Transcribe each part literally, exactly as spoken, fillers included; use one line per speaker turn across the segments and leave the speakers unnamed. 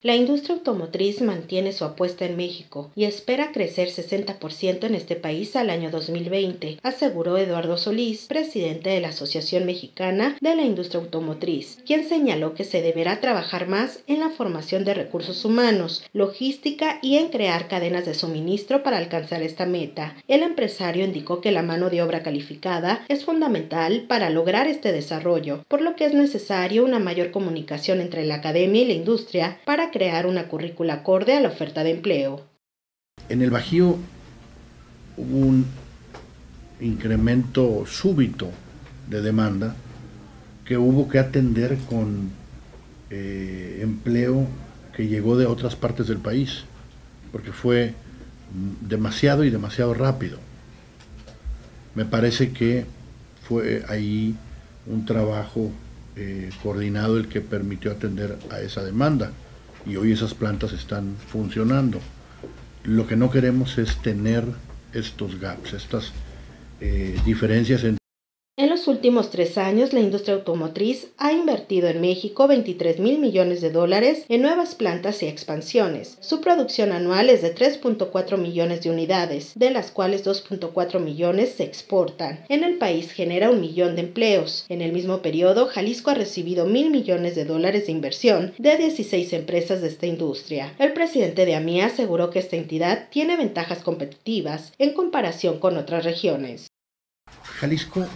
La industria automotriz mantiene su apuesta en México y espera crecer sesenta por ciento en este país al año dos mil veinte, aseguró Eduardo Solís, presidente de la Asociación Mexicana de la Industria Automotriz, quien señaló que se deberá trabajar más en la formación de recursos humanos, logística y en crear cadenas de suministro para alcanzar esta meta. El empresario indicó que la mano de obra calificada es fundamental para lograr este desarrollo, por lo que es necesario una mayor comunicación entre la academia y la industria para crear una currícula acorde a la oferta de empleo.
En el Bajío hubo un incremento súbito de demanda que hubo que atender con eh, empleo que llegó de otras partes del país, porque fue demasiado y demasiado rápido. Me parece que fue ahí un trabajo eh, coordinado el que permitió atender a esa demanda. Y hoy esas plantas están funcionando. Lo que no queremos es tener estos gaps, estas eh, diferencias entre...
En los últimos tres años, la industria automotriz ha invertido en México veintitrés mil millones de dólares en nuevas plantas y expansiones. Su producción anual es de tres punto cuatro millones de unidades, de las cuales dos punto cuatro millones se exportan. En el país genera un millón de empleos. En el mismo periodo, Jalisco ha recibido mil millones de dólares de inversión de dieciséis empresas de esta industria. El presidente de A M I A aseguró que esta entidad tiene ventajas competitivas en comparación con otras regiones.
Jalisco,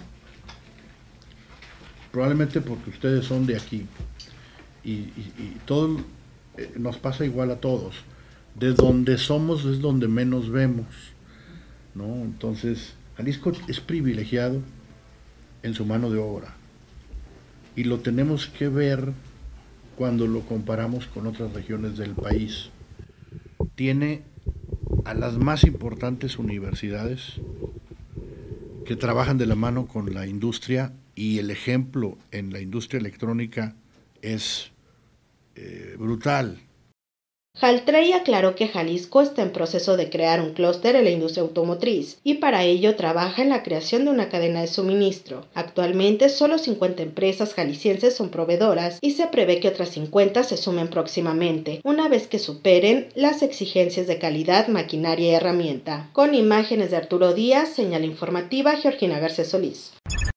probablemente porque ustedes son de aquí, y, y, y todo eh, nos pasa igual a todos, de donde somos es donde menos vemos, ¿no? Entonces, Jalisco es privilegiado en su mano de obra, y lo tenemos que ver cuando lo comparamos con otras regiones del país. Tiene a las más importantes universidades que trabajan de la mano con la industria, y el ejemplo en la industria electrónica es eh, brutal.
Jaltrey aclaró que Jalisco está en proceso de crear un clúster en la industria automotriz y para ello trabaja en la creación de una cadena de suministro. Actualmente solo cincuenta empresas jaliscienses son proveedoras y se prevé que otras cincuenta se sumen próximamente, una vez que superen las exigencias de calidad, maquinaria y herramienta. Con imágenes de Arturo Díaz, señal informativa Georgina García Solís.